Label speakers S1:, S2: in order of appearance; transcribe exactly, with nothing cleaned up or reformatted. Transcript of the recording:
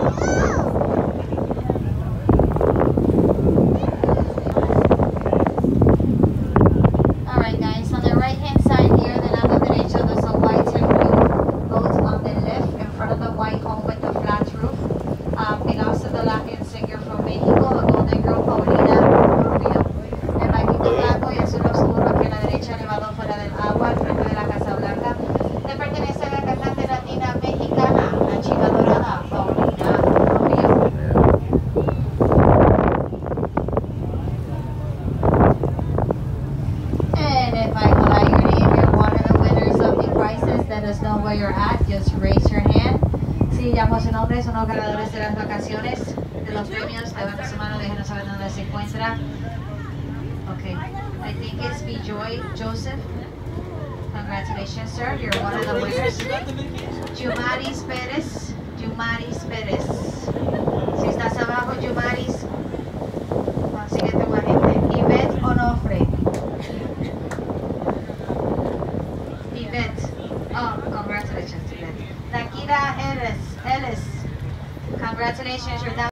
S1: Alright guys, on the right hand side here, del lado derecho, there's a white and blue boat on the left in front of the white home with the flat roof. Um, belongs to the Latin singer from Mexico, the Golden Girl Paulina Rubio. El barquito blanco y azul oscuro aquí a la derecha, elevado fuera del agua, al frente de la Casa Blanca, le pertenece a la cantante latina mexicana, la chica dorada, Paulina Rubio. And if I call out your name, you're one of the winners of the prizes. Let us know where you're at. Just raise your hand. Si llamo su nombre, son los ganadores de las vacaciones, de los premios. Levanta su mano, déjenos saber dónde se encuentra. Okay, I think it's Bijoy Joseph. Congratulations, sir. You're one of the winners. Jumaris Perez. Jumaris Perez. Si estás abajo, Jumaris, consíguete un agente. Yvette Onofre. Yvette. Oh, congratulations, Yvette. Takira Ellis. Ellis. Congratulations, you're down.